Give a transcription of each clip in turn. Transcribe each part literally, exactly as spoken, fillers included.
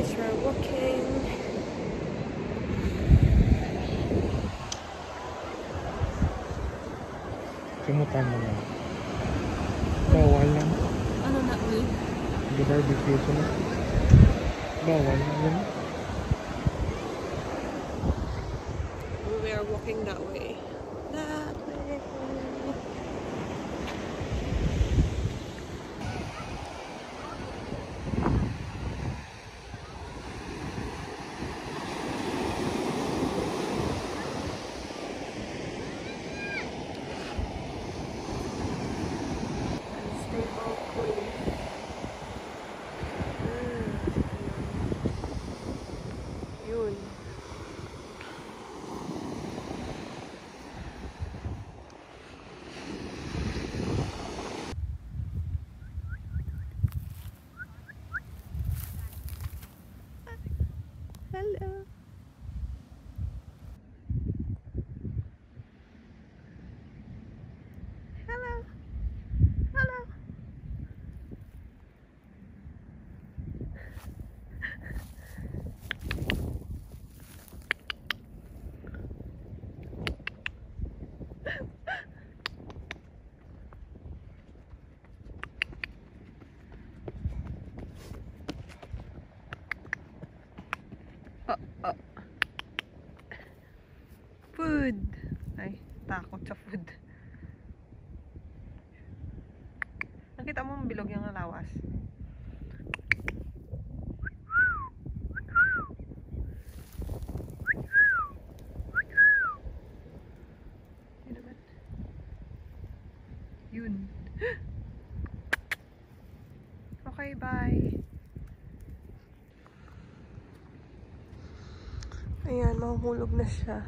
Guys, we're walking. Kimutan mo na. Bawal lang. Ano na uwi? Barbecue sila. Bawal lang. We are walking that way. That way. Hello. Hello. Hello. Oh, oh. Food. Ay, takot sa food. Nakita mo ang bilog yung lawas. Yun naman. Yun. Okay, bye. Ayan, mahuhulog na siya.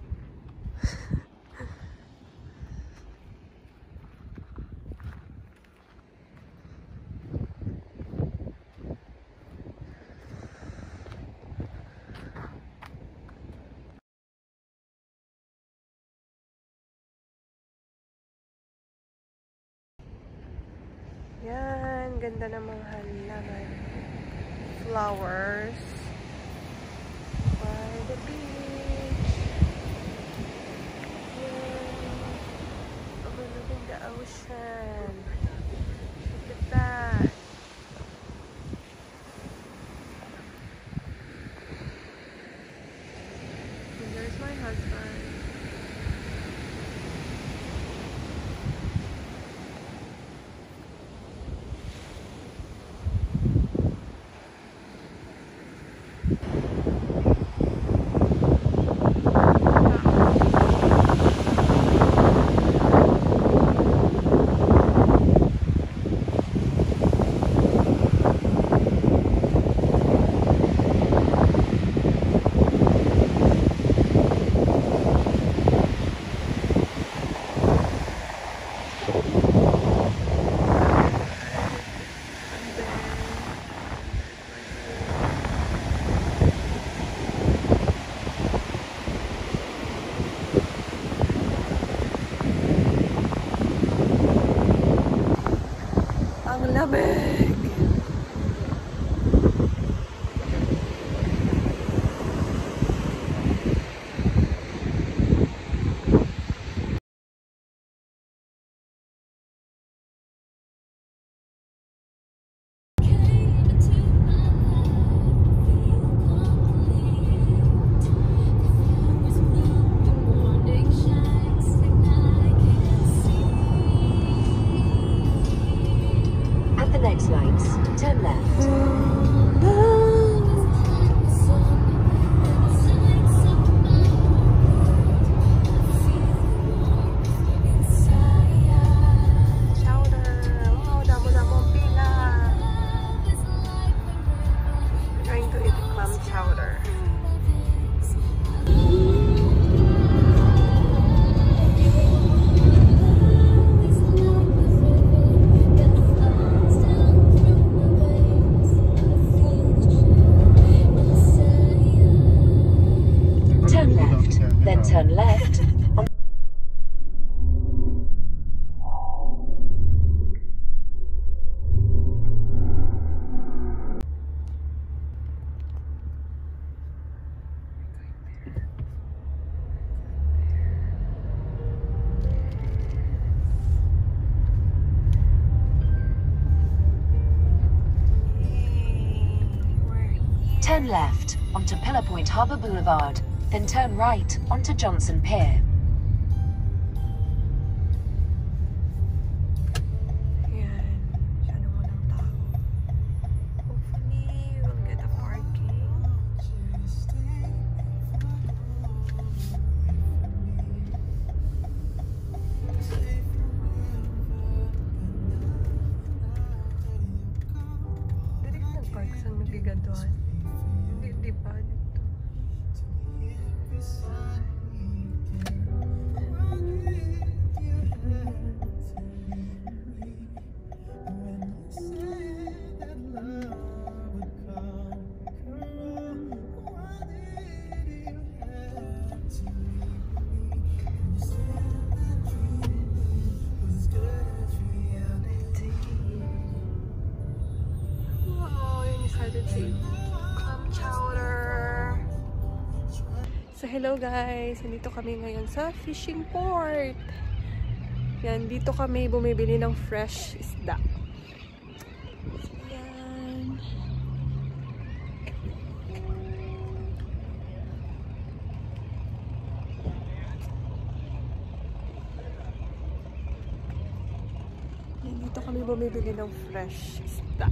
Yan, ganda ng mga halaman. Flowers. By the beach. Yan. Overlooking the ocean. Look at that. And there's my husband. Ang lamig. Next lights, turn left. Chowder. Wow, damo-damo pila. We're going to eat clam chowder. Turn left onto Pillar Point Harbour Boulevard, then turn right onto Johnson Pier. Hindi, di pa dito. Wow, yun yung excited si clam chowder. So hello guys, nandito kami ngayon sa fishing port. Yan, dito kami bumibili ng fresh isda. So, yan. Yan, dito kami bumibili ng fresh isda.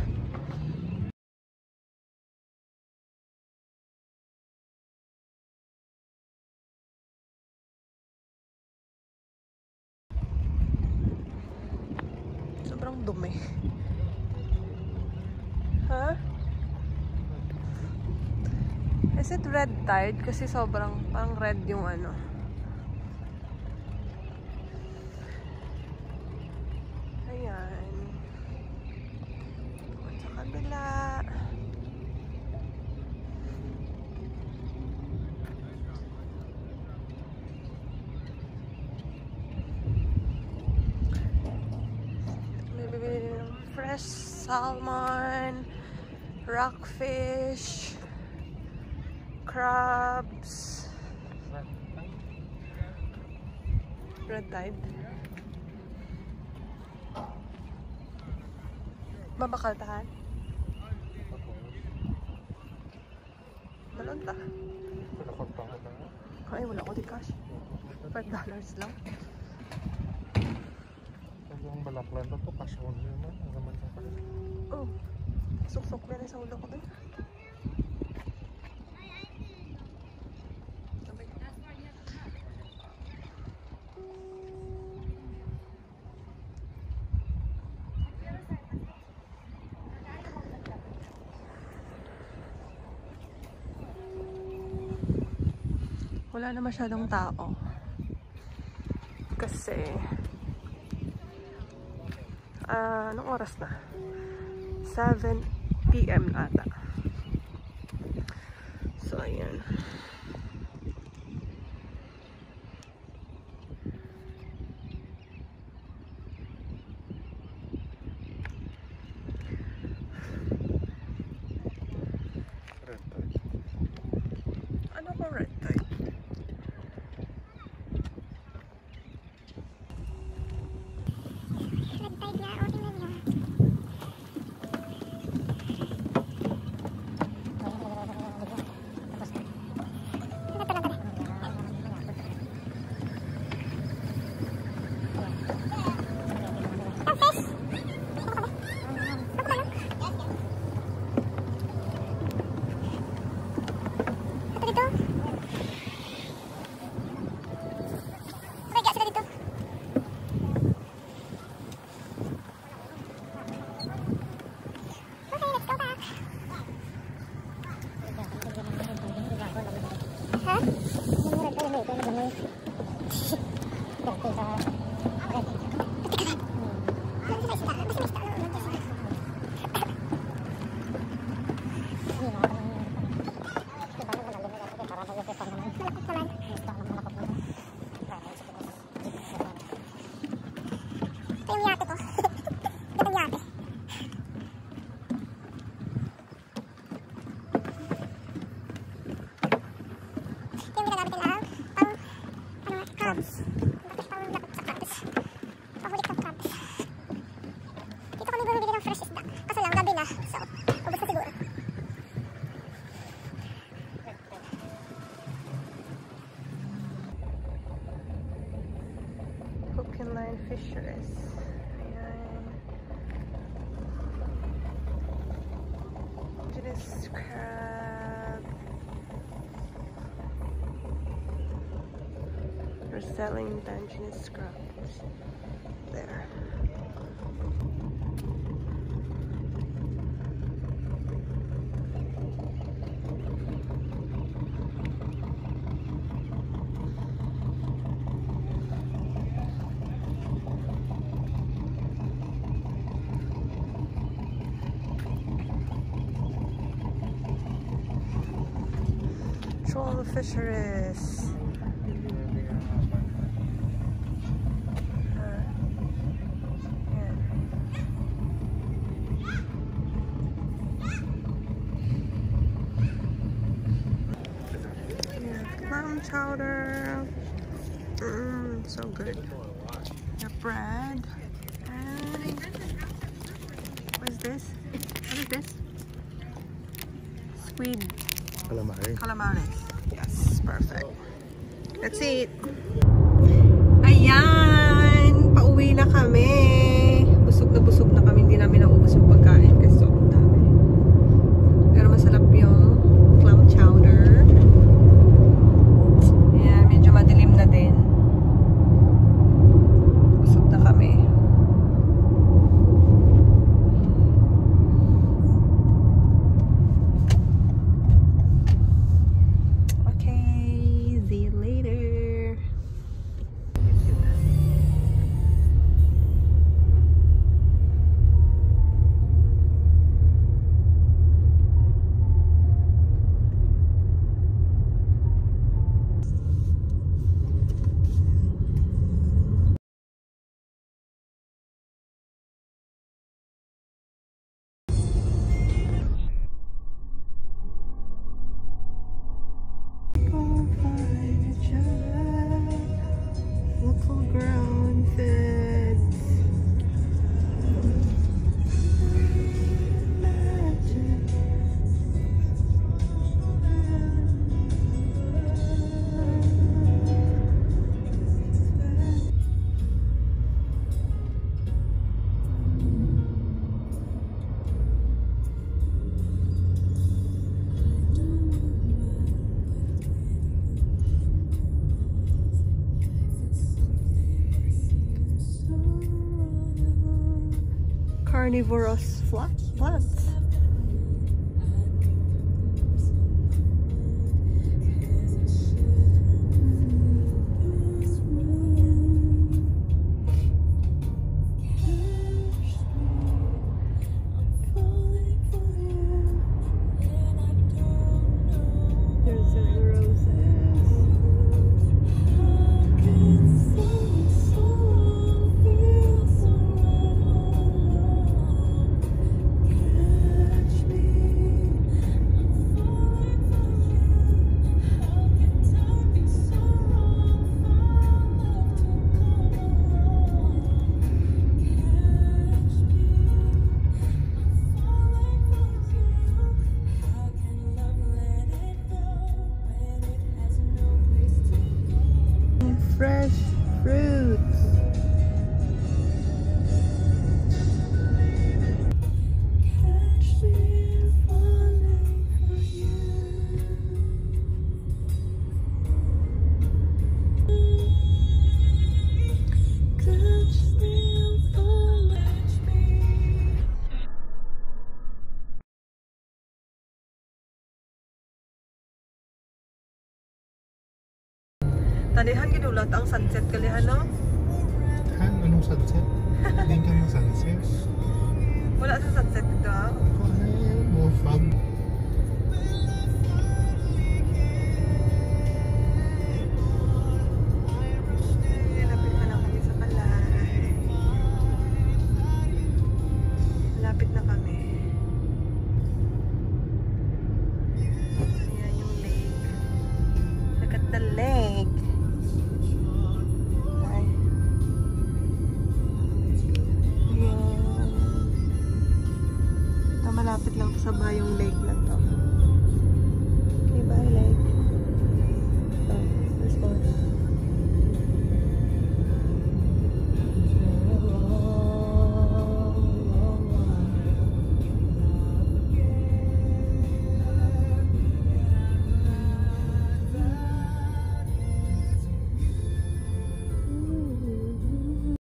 Sobrang dumi. Ha? Huh? Is it red tide? Kasi sobrang parang red yung ano. Ayan. Doon sa kabila. Fresh salmon, rockfish, crabs. Red tide. Babakal tahan? Balon ta. Ay, wala ko di cash. five dollars lang. Yung balaklan to, cash only naman. Ang naman sa pala. Oh, suksok na rin sa ulo ko doon. Wala na masyadong tao. Kasi Uh, anong oras na? seven p m ata. So, ayan. Red tide. Ano ko red tide? fisheries. Ayan. Indigenous crab. They're selling indigenous crabs there. All the fisheries. Uh, yeah. Yeah, clam chowder. Mm, so good. The bread. And what is this? What is this? Squid. Calamari. Calamares. Yes, perfect. Let's eat. Ayan! Pauwi na kami. Busog na busog na kami. Hindi namin naubos yung pagkain kasi sobrang dami. Pero masarap yung clam chowder. Ayan, medyo madilim na din. Busog na kami. Carnivorous flat plants. Fresh fruits. Tanihan ginulat ang sunset kalihan, no? Han, anong sunset? Hindi ka ng sunset. Wala sa sunset dito, ha? Ay, mo fog. Lapit na lang kami sa Palay. Lapit na kami. Ayan yung lake. Look at the lake. Malapit lang sa bayong lake na